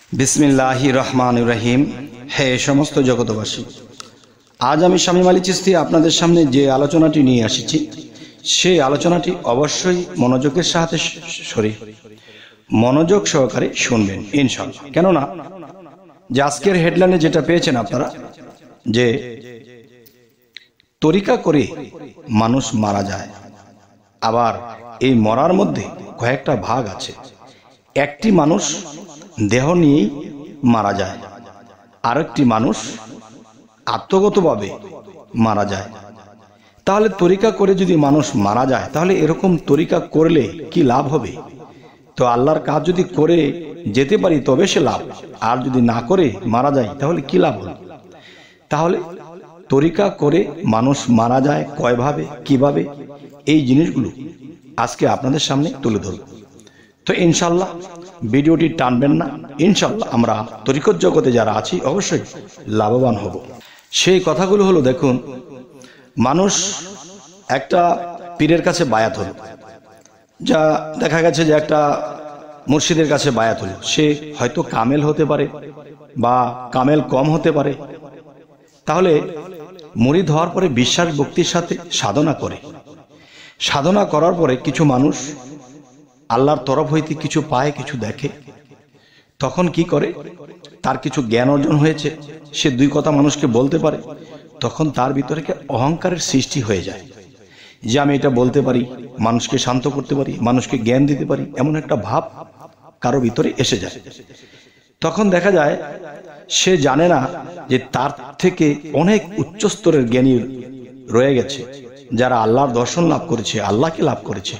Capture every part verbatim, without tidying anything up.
बिस्मिल्लाहिर रहमानिर रहीम। हे समस्त जगतबासी, आज आमी शामीम आলী চিশতি আপনাদের সামনে যে আলোচনাটি নিয়ে এসেছি সেই আলোচনাটি অবশ্যই মনোযোগের সাথে সরি মনোযোগ সহকারে শুনবেন ইনশাআল্লাহ। কেননা যে আজকের হেডলাইনে যেটা পেয়েছেন আপনারা, যে তরিকা করে মানুষ মারা যায়, আবার এই মরার মধ্যে কয়েকটা ভাগ আছে। একটি মানুষ দেহ নিয়েই মারা যায়, আরেকটি মানুষ আত্মগতভাবে মারা যায়। তাহলে তরিকা করে যদি মানুষ মারা যায়, তাহলে এরকম তরিকা করলে কি লাভ হবে? তো আল্লাহর কাজ যদি করে যেতে পারি তবে সে লাভ, আর যদি না করে মারা যায় তাহলে কি লাভ হবে? তাহলে তরিকা করে মানুষ মারা যায় কয়ভাবে, কিভাবে, এই জিনিসগুলো আজকে আপনাদের সামনে তুলে ধরব। তো ইনশাল্লাহ ভিডিওটি টানবেন না, ইনশাল্লাহ আমরা তরিকত জগতে যারা আছি অবশ্যই লাভবান হব। সেই কথাগুলো হলো, দেখুন, মানুষ একটা পীরের কাছে বায়াত হলো, যা দেখা গেছে যে একটা মুর্শিদের কাছে বায়াত হলো। সে হয়তো কামেল হতে পারে বা কামেল কম হতে পারে। তাহলে মুরিদ হওয়ার পরে বিশ্বাস ভক্তির সাথে সাধনা করে, সাধনা করার পরে কিছু মানুষ আল্লাহর তরফ হইতে কিছু পায়, কিছু দেখে। তখন কি করে? তার কিছু জ্ঞান অর্জন হয়েছে, সে দুই কথা মানুষকে বলতে পারে। তখন তার ভিতরে অহংকারের সৃষ্টি হয়ে যায়, যে আমি এটা বলতে পারি, মানুষকে শান্ত করতে পারি, মানুষকে জ্ঞান দিতে পারি, এমন একটা ভাব কারো ভিতরে এসে যায়। তখন দেখা যায় সে জানে না যে তার থেকে অনেক উচ্চ স্তরের জ্ঞানী রয়ে গেছে, যারা আল্লাহর দর্শন লাভ করেছে, আল্লাহকে লাভ করেছে।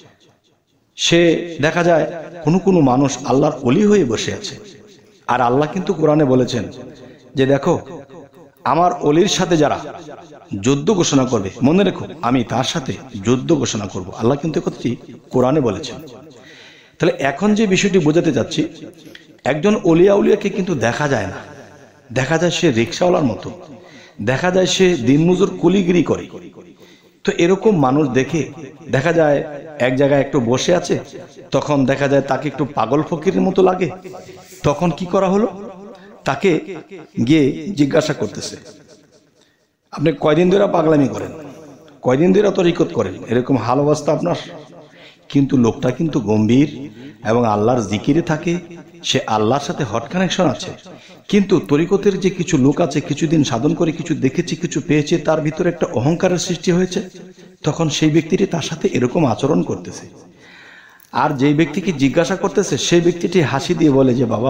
সে দেখা যায় কোনো কোনো মানুষ আল্লাহর ওলি হয়ে বসে আছে। আর আল্লাহ কিন্তু কোরআনে বলেছেন যে দেখো, আমার ওলির সাথে যারা যুদ্ধ ঘোষণা করবে, মনে রেখো আমি তার সাথে যুদ্ধ ঘোষণা করব। আল্লাহ কিন্তু কথাটি কোরআনে বলেছেন। তাহলে এখন যে বিষয়টি বোঝাতে যাচ্ছি, একজন ওলিয়া উলিয়াকে কিন্তু দেখা যায় না, দেখা যায় সে রিক্সাওয়ালার মতো, দেখা যায় সে দিনমজুর কুলিগিরি করে। তো এরকম মানুষ দেখে দেখা যায় এক জায়গায় একটু বসে আছে, তখন দেখা যায় তাকে একটু পাগল ফকিরের মতো লাগে। তখন কি করা হলো? তাকে গিয়ে জিজ্ঞাসা করতেছে, আপনি কয়দিন ধরে পাগলামি করেন, কয়দিন ধরে তরিকত করেন, এরকম হাল অবস্থা আপনার? কিন্তু লোকটা কিন্তু গম্ভীর এবং আল্লাহর জিকিরে থাকে, সে আল্লাহর সাথে হট কানেকশন আছে। কিন্তু তরিকতের যে কিছু লোক আছে, কিছুদিন সাধন করে কিছু দেখেছে, কিছু পেয়েছে, তার ভিতরে একটা অহংকারের সৃষ্টি হয়েছে। তখন সেই ব্যক্তিটি তার সাথে এরকম আচরণ করতেছে। আর যেই ব্যক্তিকে জিজ্ঞাসা করতেছে, সেই ব্যক্তিটি হাসি দিয়ে বলে যে বাবা,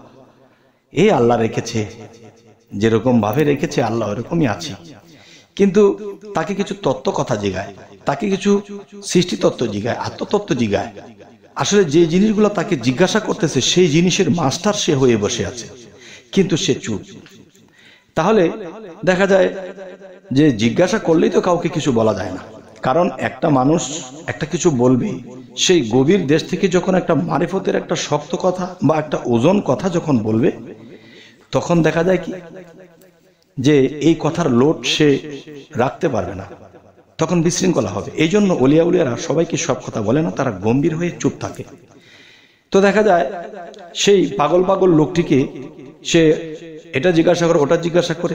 এই আল্লাহ রেখেছে, যেরকম ভাবে রেখেছে আল্লাহ ওরকমই আছি। কিন্তু তাকে কিছু তত্ত্ব কথা জিগায়, তাকে কিছু সৃষ্টি তত্ত্ব জিগায়, আত্মতত্ত্ব জিগায়। আসলে যে জিনিসগুলো তাকে জিজ্ঞাসা করতেছে, সেই জিনিসের মাস্টার সে হয়ে বসে আছে, কিন্তু সে চুপ। তাহলে দেখা যায় যে জিজ্ঞাসা করলেই তো কাউকে কিছু বলা যায় না। কারণ একটা মানুষ একটা কিছু বলবে, সেই গভীর দেশ থেকে যখন একটা মারিফতের একটা শক্ত কথা বা একটা ওজন কথা যখন বলবে, তখন দেখা যায় কি যে এই কথার লোড সে রাখতে পারবে না, তখন বিশৃঙ্খলা হবে। এই জন্য ওলিয়া উলিয়ারা সবাইকে সব কথা বলে না, তারা গম্ভীর হয়ে চুপ থাকে। তো দেখা যায় সেই পাগল পাগল লোকটিকে সে এটা জিজ্ঞাসা করে, ওটা জিজ্ঞাসা করে,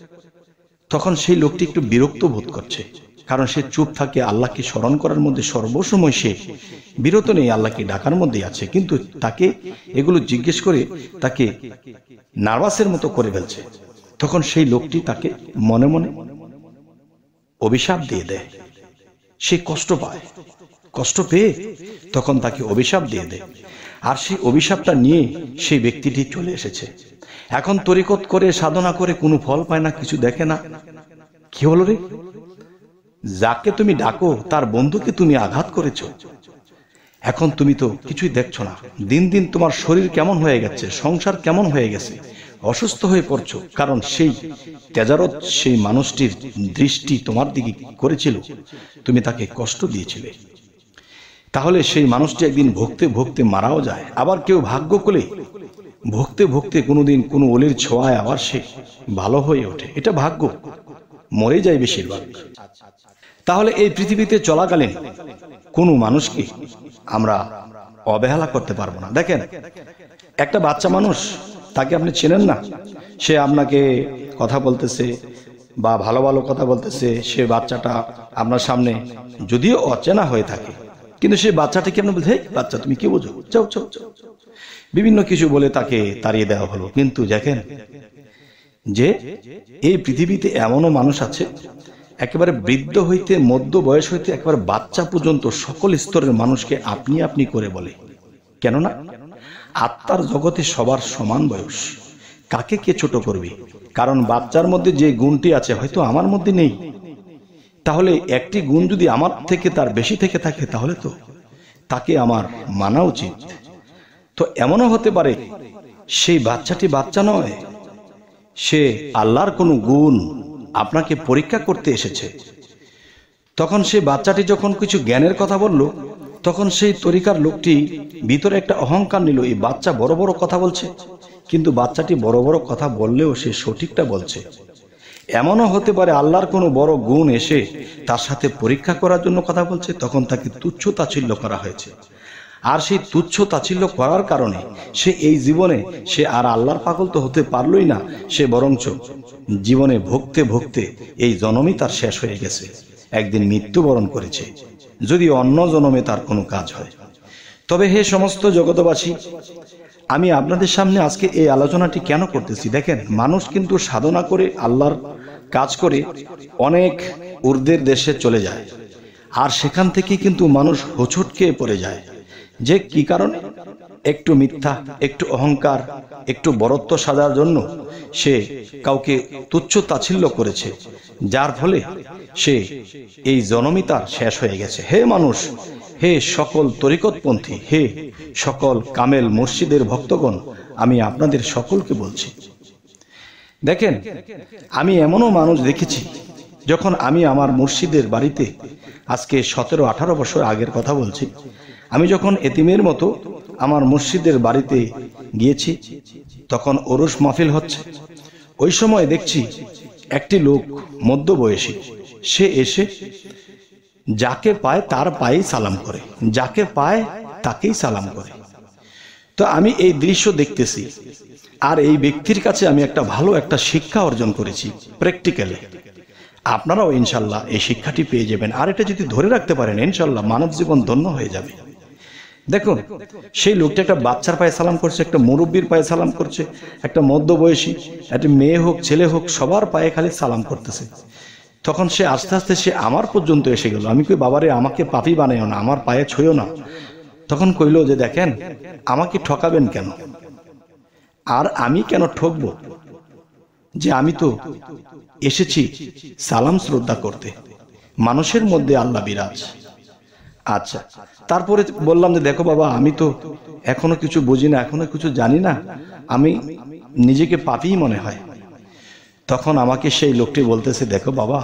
তখন সেই লোকটি একটু বিরক্ত বোধ করছে। কারণ সে চুপ থাকে, আল্লাহকে স্মরণ করার মধ্যে সর্বসময় সে বিরত নেই, আল্লাহকে ডাকার মধ্যে আছে। কিন্তু তাকে এগুলো জিজ্ঞেস করে তাকে নার্ভাসের মতো করে ফেলছে। তখন সেই লোকটি তাকে মনে মনে অভিশাপ দিয়ে দেয়। সে কষ্ট পায়, কষ্ট পেয়ে তখন তাকে অভিশাপ দিয়ে দেয়। আর সেই অভিশাপটা নিয়ে সেই ব্যক্তিটি চলে এসেছে। এখন তরিকত করে সাধনা করে কোনো ফল পায় না, কিছু দেখে না। কি হলো রে? যাকে তুমি ডাকো তার বন্ধুকে তুমি আঘাত করেছো। এখন তুমি তো কিছুই দেখছো না। দিন দিন তোমার শরীর কেমন হয়ে গেছে, সংসার কেমন হয়ে গেছে, অসুস্থ হয়ে পড়ছো। কারণ সেই তেজারত সেই মানুষটির দৃষ্টি তোমার দিকে করেছিল, তুমি তাকে কষ্ট দিয়েছিলে। তাহলে সেই মানুষটি একদিন ভুগতে ভুগতে মারাও যায়। আবার কেউ ভাগ্য করলে ভুগতে ভুগতে কোনোদিন কোনো ওলির ছোঁয়ায় আবার সে ভালো হয়ে ওঠে। এটা ভাগ্য, মরে যায় বেশিরভাগ। তাহলে এই পৃথিবীতে চলাকালীন কোনো মানুষকে আমরা অবহেলা করতে পারবো না। দেখেন, একটা বাচ্চা মানুষ, তাকে আপনি চেনেন না, সে আপনাকে কথা বলতেছে বা ভালো ভালো কথা বলতেছে, সে বাচ্চাটা আপনার সামনে যদিও অচেনা হয়ে থাকে, কিন্তু সেই বাচ্চাটাকে আপনি বলতে, হেই বাচ্চা তুমি কি বোঝো, যাও যাও যাও, বিভিন্ন কিছু বলে তাকে তাড়িয়ে দেওয়া হলো। কিন্তু দেখেন যে এই পৃথিবীতে এমনও মানুষ আছে, একেবারে বৃদ্ধ হইতে মধ্য বয়স হইতে একেবারে বাচ্চা পর্যন্ত সকল স্তরের মানুষকে আপনি আপনি করে বলে। কেননা আত্মার জগতে সবার সমান বয়স, কাকে কে ছোট করবে? কারণ বাচ্চার মধ্যে যে গুণটি আছে হয়তো আমার মধ্যে নেই, তাহলে একটি গুণ যদি আমার থেকে তার বেশি থেকে থাকে, তাহলে তো তাকে আমার মানা উচিত। তো এমনও হতে পারে সেই বাচ্চাটি বাচ্চা নয়, সে আল্লাহর কোনো গুণ আপনাকে পরীক্ষা করতে এসেছে। তখন সেই বাচ্চাটি যখন কিছু জ্ঞানের কথা বলল, তখন সেই তরিকার লোকটি ভিতরে একটা অহংকার নিল, এই বাচ্চা বড় বড় কথা বলছে, কিন্তু বাচ্চাটি বড় বড় কথা বললেও সে সঠিকটা বলছে। এমনও হতে পারে আল্লাহর কোনো বড় গুণ এসে তার সাথে পরীক্ষা করার জন্য কথা বলছে, তখন তাকে তুচ্ছ তাচ্ছিল্য করা হয়েছে। আর সেই তুচ্ছ তাচ্ছিল্য করার কারণে সে এই জীবনে সে আর আল্লাহর পাগল তো হতে পারলই না, সে বরঞ্চ জীবনে ভুগতে ভুগতে এই জনমই তার শেষ হয়ে গেছে, একদিন মৃত্যুবরণ করেছে, যদি অন্য জনমে তার কোনো কাজ হয়। তবে হে সমস্ত জগতবাসী, আমি আপনাদের সামনে আজকে এই আলোচনাটি কেন করতেছি? দেখেন, মানুষ কিন্তু সাধনা করে আল্লাহর কাজ করে অনেক ঊর্ধ্বের দেশে চলে যায়, আর সেখান থেকে কিন্তু মানুষ হোঁচটকে পড়ে যায়। যে কি কারণে? একটু মিথ্যা, একটু অহংকার, একটু বরত্ব সাজার জন্য সে কাউকে তুচ্ছ তাচ্ছিল্য করেছে, যার ফলে সে এই জনমই তার শেষ হয়ে গেছে। হে মানুষ, হে সকল তরিকতপন্থী, হে সকল কামেল মুর্শিদের ভক্তগণ, আমি আপনাদের সকলকে বলছি, দেখেন, আমি এমনও মানুষ দেখেছি, যখন আমি আমার মুর্শিদের বাড়িতে, আজকে সতেরো আঠারো বছর আগের কথা বলছি, আমি যখন এতিমের মতো আমার মুর্শিদের বাড়িতে গিয়েছি, তখন ওরস মাহফিল হচ্ছে। ওই সময় দেখছি একটি লোক মধ্যবয়সী, সে এসে যাকে পায় তার পায়েই সালাম করে, যাকে পায় তাকেই সালাম করে। তো আমি এই দৃশ্য দেখতেছি, আর এই ব্যক্তির কাছে আমি একটা ভালো একটা শিক্ষা অর্জন করেছি প্র্যাকটিক্যালি। আপনারাও ইনশাল্লাহ এই শিক্ষাটি পেয়ে যাবেন, আর এটা যদি ধরে রাখতে পারেন ইনশাল্লাহ মানব জীবন ধন্য হয়ে যাবে। দেখুন, সেই লোকটা একটা বাচ্চার পায়ে সালাম করছে, একটা মুরব্বীর পায়ে সালাম করছে, একটা মধ্যবয়সী, একটা মেয়ে হোক ছেলে হোক, সবার পায়ে খালি সালাম করতেছে। তখন সে আস্তে আস্তে সে আমার পর্যন্ত এসে গেল। আমি কই, বাবারে আমাকে পাপী বানাইও না, আমার পায়ে ছুঁয়ো না। তখন কইল যে, দেখেন, আমাকে ঠকাবেন কেন, আর আমি কেন ঠকবো, যে আমি তো এসেছি সালাম শ্রদ্ধা করতে, মানুষের মধ্যে আল্লাহ বিরাজ। আচ্ছা, তারপরে বললাম যে, দেখো বাবা, আমি তো এখনো কিছু বুঝি না, এখনো কিছু জানি না, আমি নিজেকে পাপী মনে হয়। তখন আমাকে সেই লোকটি বলতেছে, দেখো বাবা,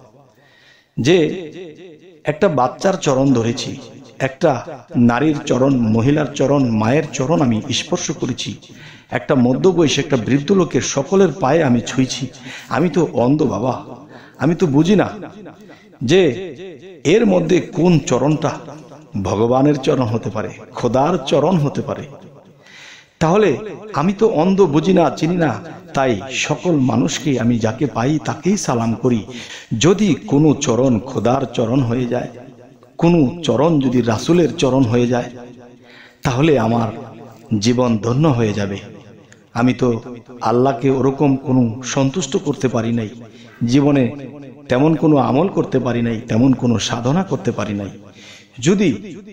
যে একটা বাচ্চার চরণ ধরেছি, একটা নারীর চরণ, মহিলার চরণ, মায়ের চরণ আমি স্পর্শ করেছি, একটা মধ্যবয়সী একটা বৃদ্ধ লোকের সকলের পায়ে আমি ছুঁইছি। আমি তো অন্ধ বাবা, আমি তো বুঝি না যে এর মধ্যে কোন চরণটা ভগবানের চরণ হতে পারে, খোদার চরণ হতে পারে। তাহলে আমি তো অন্ধ, বুঝি না, চিনি না, তাই সকল মানুষকে আমি যাকে পাই তাকেই সালাম করি। যদি কোনো চরণ খোদার চরণ হয়ে যায়, কোনো চরণ যদি রাসূলের চরণ হয়ে যায়, তাহলে আমার জীবন ধন্য হয়ে যাবে। আমি তো আল্লাহকে ওরকম কোনো সন্তুষ্ট করতে পারি নাই, জীবনে তেমন কোনো আমল করতে পারি নাই, তেমন কোনো সাধনা করতে পারি নাই। যদি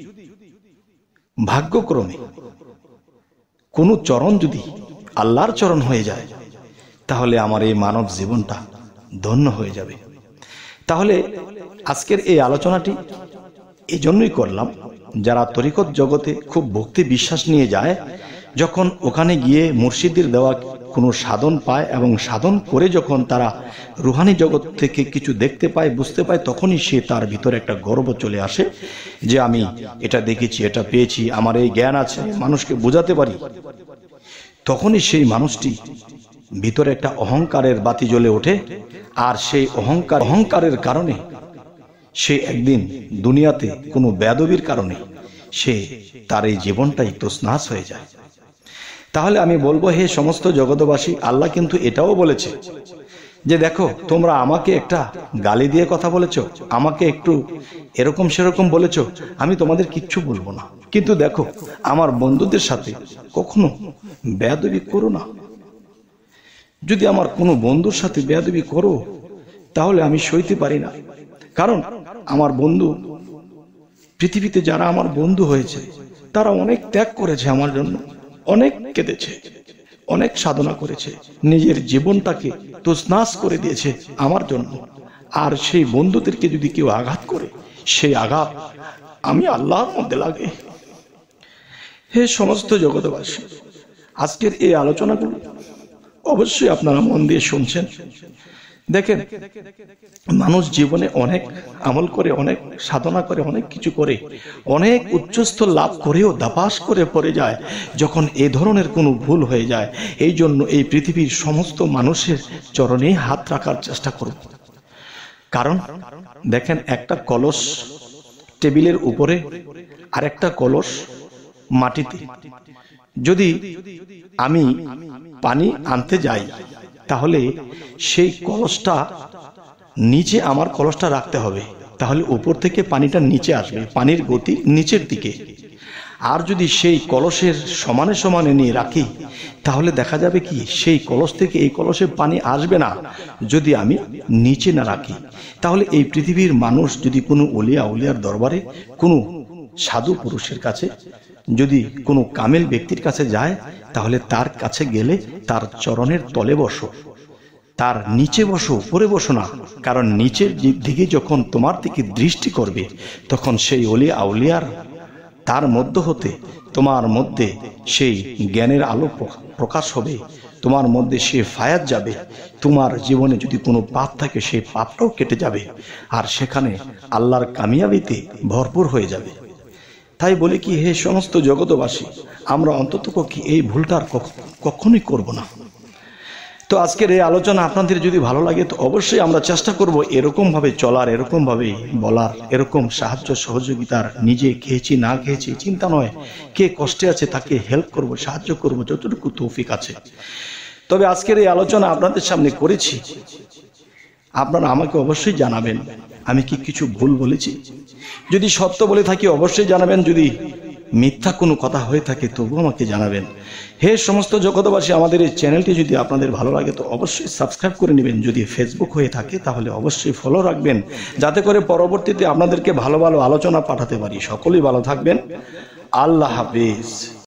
ভাগ্যক্রমে কোনো চরণ যদি আল্লাহর চরণ হয়ে যায়, তাহলে আমার এই মানব জীবনটা ধন্য হয়ে যাবে। তাহলে আজকের এই আলোচনাটি এই জন্যই করলাম, যারা তরিকত জগতে খুব ভক্তি বিশ্বাস নিয়ে যায়, যখন ওখানে গিয়ে মুর্শিদের দেওয়া কোনো সাধন পায় এবং সাধন করে যখন তারা রুহানি জগৎ থেকে কিছু দেখতে পায়, বুঝতে পায়, তখনই সে তার ভিতরে একটা গর্ব চলে আসে যে আমি এটা দেখেছি, এটা পেয়েছি, আমার এই জ্ঞান আছে, মানুষকে বোঝাতে পারি। তখনই সেই মানুষটি ভিতরে একটা অহংকারের বাতি জ্বলে ওঠে, আর সেই অহংকার অহংকারের কারণে সে একদিন দুনিয়াতে কোনো বেয়াদবির কারণে সে তার এই জীবনটাই তছনছ হয়ে যায়। তাহলে আমি বলবো, হে সমস্ত জগতবাসী, আল্লাহ কিন্তু এটাও বলেছে যে দেখো, তোমরা আমাকে একটা গালি দিয়ে কথা বলেছ, আমাকে একটু এরকম সেরকম বলেছ, আমি তোমাদের কিচ্ছু বলবো না, কিন্তু দেখো আমার বন্ধুদের সাথে কখনো বেয়াদবি করো না। যদি আমার কোনো বন্ধুর সাথে বেয়াদবি করো তাহলে আমি সইতে পারি না, কারণ আমার বন্ধু, পৃথিবীতে যারা আমার বন্ধু হয়েছে তারা অনেক ত্যাগ করেছে আমার জন্য, অনেক কেঁদেছে, অনেক সাধনা করেছে, নিজের জীবনটাকে তছনছ করে দিয়েছে আমার জন্য। আর সেই বন্ধুদেরকে যদি কেউ আঘাত করে, সেই আঘাত আমি আল্লাহর মধ্যে লাগে। হে সমস্ত জগৎবাসী, আজকের এই আলোচনাগুলো অবশ্যই আপনারা মন দিয়ে শুনছেন। দেখেন, মানুষ জীবনে অনেক আমল করে, অনেক সাধনা করে, অনেক কিছু করে, অনেক উচ্চস্থ লাভ করেও দাপাস করে পড়ে যায় যখন এ ধরনের কোনো ভুল হয়ে যায়। এই জন্য এই পৃথিবীর সমস্ত মানুষের চরণে হাত রাখার চেষ্টা করব। কারণ দেখেন, একটা কলস টেবিলের উপরে আর একটা কলস মাটিতে, যদি আমি পানি আনতে যাই তাহলে সেই কলসটা নিচে আমার কলসটা রাখতে হবে, তাহলে উপর থেকে পানিটা নিচে আসবে, পানির গতি নিচের দিকে। আর যদি সেই কলসের সমানে সমানে নিয়ে রাখি তাহলে দেখা যাবে কি, সেই কলস থেকে এই কলসে পানি আসবে না যদি আমি নিচে না রাখি। তাহলে এই পৃথিবীর মানুষ যদি কোনো ওলিয়া উলিয়ার দরবারে, কোনো সাধু পুরুষের কাছে, যদি কোনো কামেল ব্যক্তির কাছে যায়, তাহলে তার কাছে গেলে তার চরণের তলে বসো, তার নিচে বসো, উপরে বসো না। কারণ নিচের দিকে যখন তোমার দিকে দৃষ্টি করবে তখন সেই ওলিয়া আউলিয়ার তার মধ্য হতে তোমার মধ্যে সেই জ্ঞানের আলো প্রকাশ হবে, তোমার মধ্যে সে ফায়াত যাবে, তোমার জীবনে যদি কোনো পাপ থাকে সেই পাপটাও কেটে যাবে, আর সেখানে আল্লাহর কামিয়াবিতে ভরপুর হয়ে যাবে। তাই বলি কি, হে সমস্ত জগতবাসী, আমরা অন্ততপক্ষে এই ভুলটার কখনোই করব না। তো আজকের এই আলোচনা আপনাদের যদি ভালো লাগে তো অবশ্যই আমরা চেষ্টা করব এরকমভাবে চলার, এরকমভাবে বলার, এরকম সাহায্য সহযোগিতার। নিজে খেয়েছি না খেয়েছি চিন্তা নয়, কে কষ্টে আছে তাকে হেল্প করব, সাহায্য করব যতটুকু তৌফিক আছে। তবে আজকের এই আলোচনা আপনাদের সামনে করেছি, আপনারা আমাকে অবশ্যই জানাবেন আমি কি কিছু ভুল বলেছি। যদি সত্য বলে থাকি অবশ্যই জানাবেন, যদি মিথ্যা কোনো কথা হয়ে থাকে তবুও আমাকে জানাবেন। হে সমস্ত জগতবাসী, আমাদের এই চ্যানেলটি যদি আপনাদের ভালো লাগে তো অবশ্যই সাবস্ক্রাইব করে নেবেন। যদি ফেসবুক হয়ে থাকে তাহলে অবশ্যই ফলো রাখবেন, যাতে করে পরবর্তীতে আপনাদেরকে ভালো ভালো আলোচনা পাঠাতে পারি। সকলেই ভালো থাকবেন। আল্লাহ হাফেজ।